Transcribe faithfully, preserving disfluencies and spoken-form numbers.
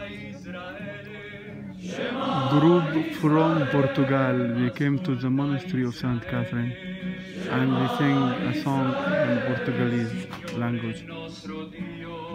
Group from Portugal. We came to the monastery of Saint Catherine and we sing a song in Portuguese language.